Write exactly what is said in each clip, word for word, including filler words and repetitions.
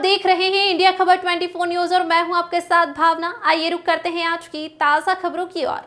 देख रहे हैं इंडिया खबर चौबीस न्यूज और मैं हूं आपके साथ भावना। आइए रुक करते हैं आज की ताजा खबरों की ओर।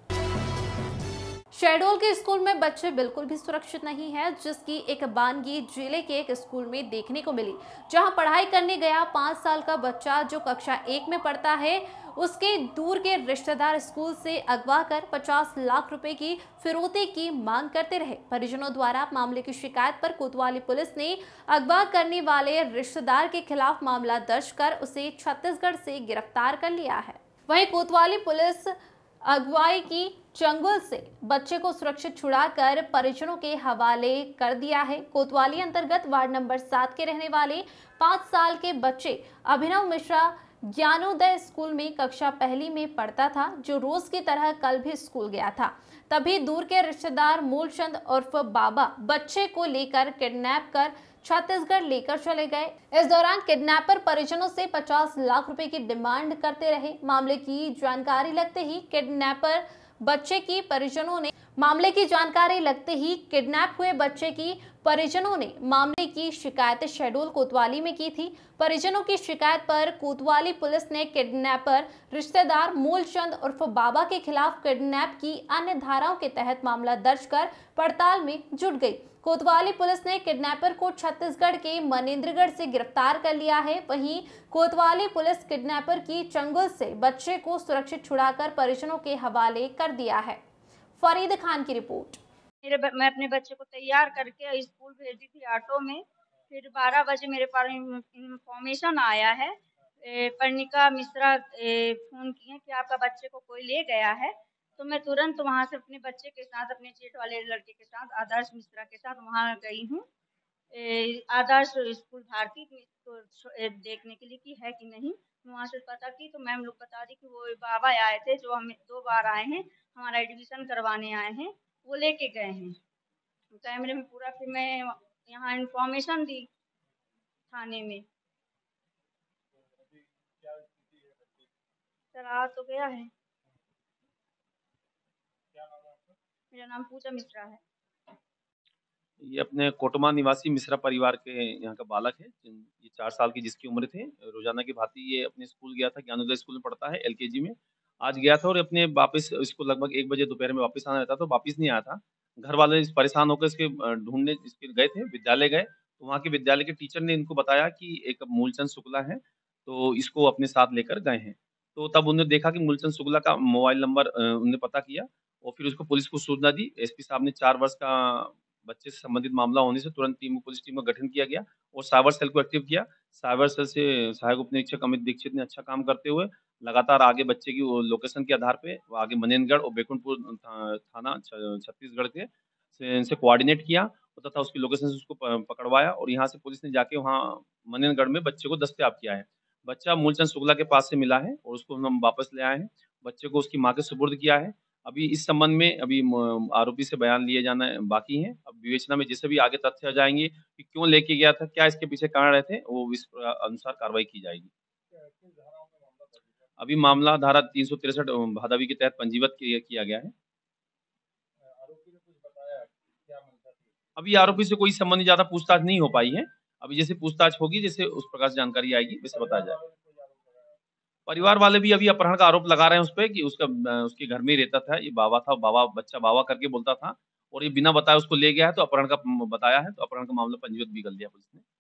शहडोल के स्कूल में बच्चे बिल्कुल भी सुरक्षित नहीं है, जिसकी एक बानगी जिले के एक स्कूल में देखने को मिली, जहां पढ़ाई करने गया पाँच साल का बच्चा जो कक्षा एक में पढ़ता है, उसके दूर के रिश्तेदार स्कूल से अगवा कर पचास लाख रुपए की फिरौती की मांग करते रहे। परिजनों द्वारा मामले की शिकायत पर कोतवाली पुलिस ने अगवा करने वाले रिश्तेदार के खिलाफ मामला दर्ज कर उसे छत्तीसगढ़ से गिरफ्तार कर लिया है। वहीं कोतवाली पुलिस अगवाई की चंगुल से बच्चे को सुरक्षित छुड़ाकर परिजनों के हवाले कर दिया है। कोतवाली अंतर्गत वार्ड नंबर सात के रहने वाले पाँच साल के बच्चे अभिनव मिश्रा ज्ञानोदय स्कूल में कक्षा पहली में पढ़ता था, जो रोज की तरह कल भी स्कूल गया था। तभी दूर के रिश्तेदार मूलचंद उर्फ बाबा बच्चे को लेकर किडनैप कर छत्तीसगढ़ लेकर चले गए। इस दौरान किडनैपर परिजनों से पचास लाख रुपए की डिमांड करते रहे। मामले की जानकारी लगते ही किडनैपर बच्चे की परिजनों ने मामले की जानकारी लगते ही किडनैप हुए बच्चे की परिजनों ने मामले की शिकायत शहडोल कोतवाली में की थी। परिजनों की शिकायत पर कोतवाली पुलिस ने किडनैपर रिश्तेदार मूलचंद उर्फ बाबा के खिलाफ किडनैप की अन्य धाराओं के तहत मामला दर्ज कर पड़ताल में जुट गई। कोतवाली पुलिस ने किडनैपर को छत्तीसगढ़ के मनेन्द्रगढ़ से गिरफ्तार कर लिया है। वहीं कोतवाली पुलिस किडनैपर की चंगुल से बच्चे को सुरक्षित छुड़ाकर परिजनों के हवाले कर दिया है। फरीद खान की रिपोर्ट। मेरे मैं अपने बच्चे को तैयार करके स्कूल भेजी थी ऑटो में। फिर बारह बजे मेरे पास इंफॉर्मेशन आया है, पर्णिका मिश्रा फोन किए कि आपका बच्चे को कोई ले गया है। तो मैं तुरंत वहां से अपने बच्चे के साथ, अपने जेठ वाले लड़के के साथ, आदर्श मिश्रा के साथ वहां गई हूँ आदर्श स्कूल भारती को देखने के लिए कि है कि नहीं। वहां से पता की तो मैम लोग बता दी कि वो बाबा आए थे, जो हमें दो बार आए हैं, हमारा एडमिशन करवाने आए हैं, वो लेके गए हैं कैमरे में पूरा। फिर मैं यहाँ इंफॉर्मेशन दी थाने में। सर आ तो गया है। मेरा नाम पूजा मिश्रा है। ये अपने कोटमा निवासी मिश्रा परिवार के यहाँ का बालक है। ये चार साल की जिसकी उम्र थे। रोजाना की भांति ये अपने स्कूल गया था, ज्ञानोदय स्कूल में पढ़ता है, एलकेजी में। आज गया था और अपने वापस इसको लगभग एक बजे दोपहर में वापस आना रहता, तो वापस नहीं आया था। घर वाले परेशान होकर इसके ढूंढने इसके गए थे, विद्यालय गए, तो वहाँ के विद्यालय के टीचर ने इनको बताया कि एक मूलचंद शुक्ला है, तो इसको अपने साथ लेकर गए हैं। तो तब उन्होंने देखा कि मूलचंद शुक्ला का मोबाइल नंबर उन्होंने पता किया और फिर उसको पुलिस को सूचना दी। एसपी साहब ने चार वर्ष का बच्चे से संबंधित मामला होने से तुरंत टीम पुलिस टीम का गठन किया गया और साइबर सेल को एक्टिव किया। साइबर सेल से सहायक उप निरीक्षक अमित दीक्षित ने अच्छा काम करते हुए लगातार आगे बच्चे की लोकेशन के आधार पे आगे मनेन्द्रगढ़ और बेकुंठपुर थाना छत्तीसगढ़ के से इनसे कोऑर्डिनेट किया तथा उसकी लोकेशन से उसको पकड़वाया और यहाँ से पुलिस ने जाके वहाँ मनेन्द्रगढ़ में बच्चे को दस्तयाब किया है। बच्चा मूलचंद शुक्ला के पास से मिला है और उसको हम वापस ले आए हैं। बच्चे को उसकी माँ के सुपुर्द किया है। अभी इस संबंध में अभी आरोपी से बयान लिए जाना बाकी है। अब विवेचना में जैसे भी आगे तथ्य आ जाएंगे कि क्यों लेके गया था, क्या इसके पीछे कारण रहते, वो इस अनुसार कार्रवाई की जाएगी। अभी मामला धारा तीन सौ तिरसठ भादवी के तहत पंजीबद्ध किया गया है। अभी आरोपी से कोई संबंधी ज्यादा पूछताछ नहीं हो पाई है। अभी जैसे पूछताछ होगी, जैसे उस प्रकार से जानकारी आएगी वैसे बताया जाएगा। परिवार वाले भी अभी अपहरण का आरोप लगा रहे हैं उस पर कि उसका उसके घर में ही रहता था, ये बाबा था, बाबा बच्चा बाबा करके बोलता था और ये बिना बताए उसको ले गया है, तो अपहरण का बताया है, तो अपहरण का मामला पंजीबद्ध भी कर दिया पुलिस ने।